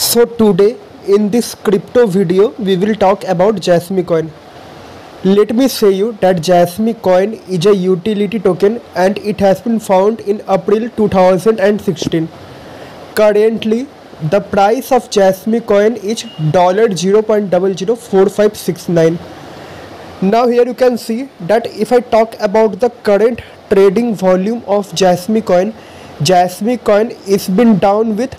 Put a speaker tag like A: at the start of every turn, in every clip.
A: So today in this crypto video we will talk about Jasmy coin. Let me say you that Jasmy coin is a utility token and it has been found in April 2016. Currently the price of Jasmy coin is $0.004569. Now here you can see that if I talk about the current trading volume of Jasmy coin is been down with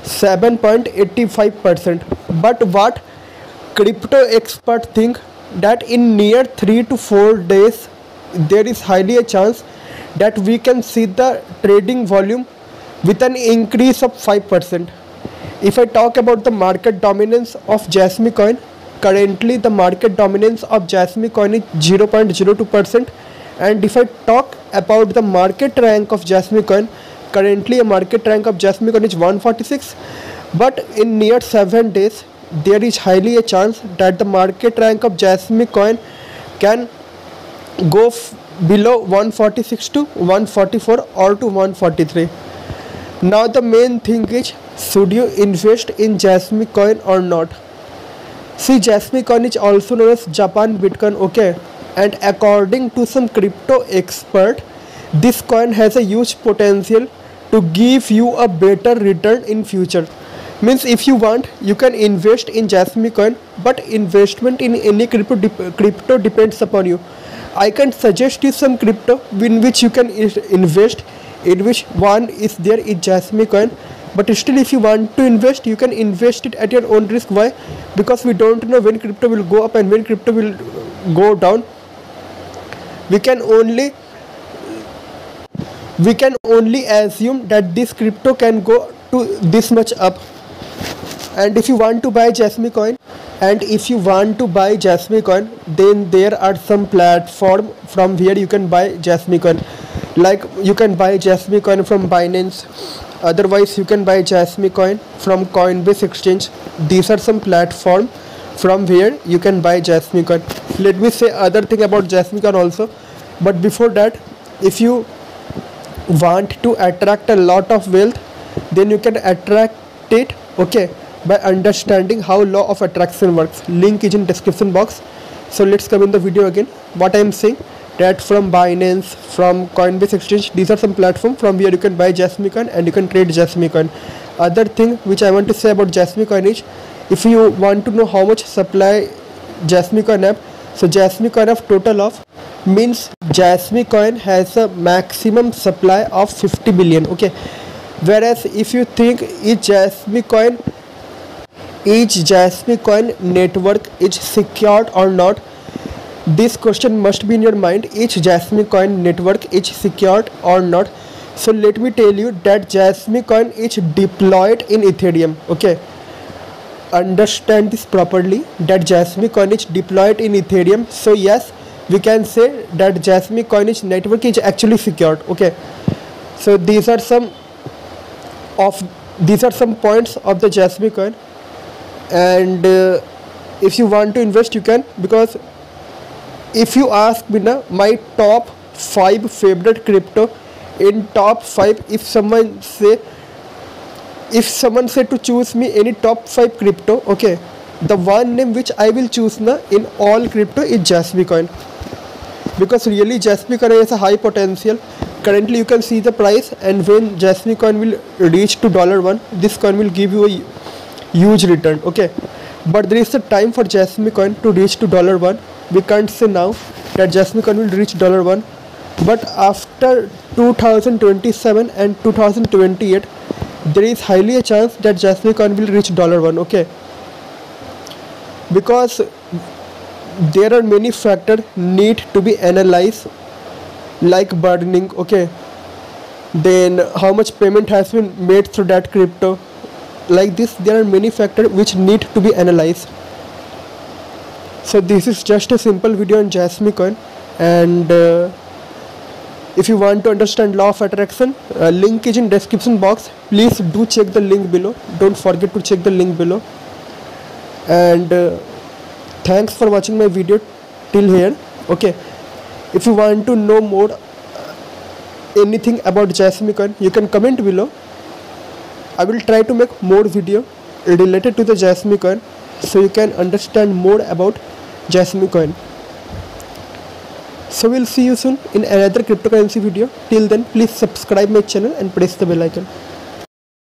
A: 7.85%. But what crypto experts think that in near 3 to 4 days there is highly a chance that we can see the trading volume with an increase of 5%. If I talk about the market dominance of Jasmy coin, currently the market dominance of Jasmy coin is 0.02%. And if I talk about the market rank of Jasmy coin, currently a market rank of Jasmy coin is 146, but in near 7 days there is highly a chance that the market rank of Jasmy coin can go below 146 to 144 or to 143. Now the main thing is, should you invest in Jasmy coin or not? See, Jasmy coin is also known as Japan Bitcoin, okay, and according to some crypto expert, this coin has a huge potential to give you a better return in future. Means if you want, you can invest in Jasmy coin, but investment in any crypto depends upon you. I can suggest you some crypto in which you can invest, in which one is there is Jasmy coin, but still if you want to invest, you can invest it at your own risk. Why? Because we don't know when crypto will go up and when crypto will go down. We can only assume that this crypto can go to this much up. And if you want to buy Jasmy coin, then there are some platform from where you can buy Jasmy coin. Like you can buy Jasmy coin from Binance, otherwise you can buy Jasmy coin from Coinbase exchange. These are some platform from where you can buy Jasmy coin. Let me say other thing about Jasmy coin also, but before that, if you want to attract a lot of wealth, then you can attract it, okay, by understanding how law of attraction works. Link is in description box. So let's come in the video again. What I am saying, that from Binance, from Coinbase exchange, these are some platform from where you can buy Jasmy coin and you can trade Jasmy coin. Other thing which I want to say about Jasmy coin is, if you want to know how much supply Jasmy coin have, so Jasmy coin have total of, means Jasmy coin has a maximum supply of 50 billion, okay. Whereas if you think is Jasmy coin network is secured or not, this question must be in your mind. Is Jasmy coin network is secured or not? So let me tell you that Jasmy coin is deployed in Ethereum, okay. Understand this properly, that Jasmy coin is deployed in Ethereum. So yes, we can say that Jasmy coin network is actually secured, okay. So these are some points of the Jasmy coin. And if you want to invest, you can, because if you ask me now my top 5 favorite crypto, in top 5, if someone say to choose me any top 5 crypto, okay, the one name which I will choose now in all crypto is Jasmy coin, because really Jasmy coin has a high potential. Currently you can see the price, and when Jasmy coin will reach to $1, this coin will give you a huge return, okay. But there is a time for Jasmy coin to reach to $1. We can't say now that Jasmy coin will reach $1, but after 2027 and 2028 there is highly a chance that Jasmy coin will reach $1, okay, because there are many factors need to be analyzed, like burning, okay, then how much payment has been made through that crypto. Like this, there are many factors which need to be analyzed. So this is just a simple video on Jasmy coin. And if you want to understand law of attraction, link is in description box. Please do check the link below. Don't forget to check the link below. And thanks for watching my video till here, okay. If you want to know more anything about Jasmy coin, you can comment below. I will try to make more video related to the Jasmy coin, so you can understand more about Jasmy coin. So we'll see you soon in another cryptocurrency video. Till then, please subscribe my channel and press the bell icon.